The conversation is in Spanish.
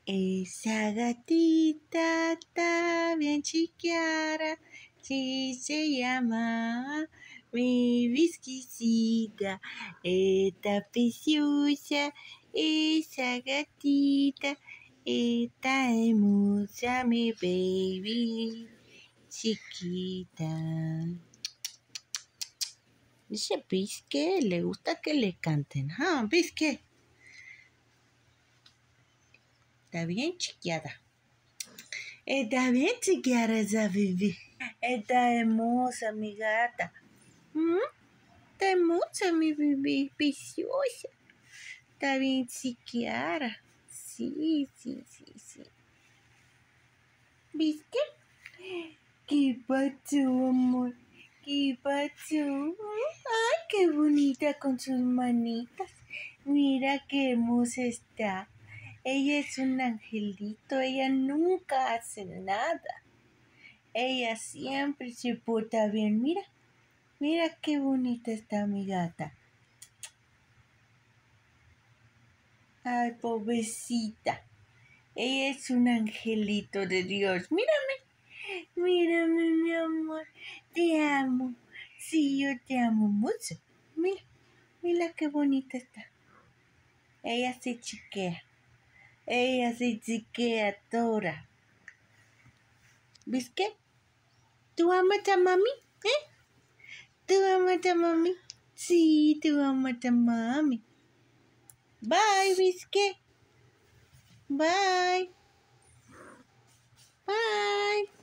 Esa gatita está bien chiquiara, sí se llama mi Visquisita. Está preciosa, esa gatita, está hermosa, mi baby chiquita. Dice Bisque, le gusta que le canten. ¿Ah, Bisque? Está bien chiquiada. Está bien chiquiada esa bebé. Está hermosa mi gata. Está hermosa mi bebé, preciosa. Está bien chiquiada. Sí. ¿Viste? ¿Qué pasó, amor? ¿Qué pasó? Ay, qué bonita con sus manitas. Mira qué hermosa está. Ella es un angelito, ella nunca hace nada. Ella siempre se porta bien. Mira qué bonita está mi gata. Ay, pobrecita. Ella es un angelito de Dios. Mírame, mi amor. Te amo. Sí, yo te amo mucho. Mira qué bonita está. Ella se chiquea. Ella se chiquea toda. ¿Ves qué? ¿Tú amas a mami? ¿Tú amas a mami? Sí, tú amas a mami. Bye, Bisque. Bye. Bye.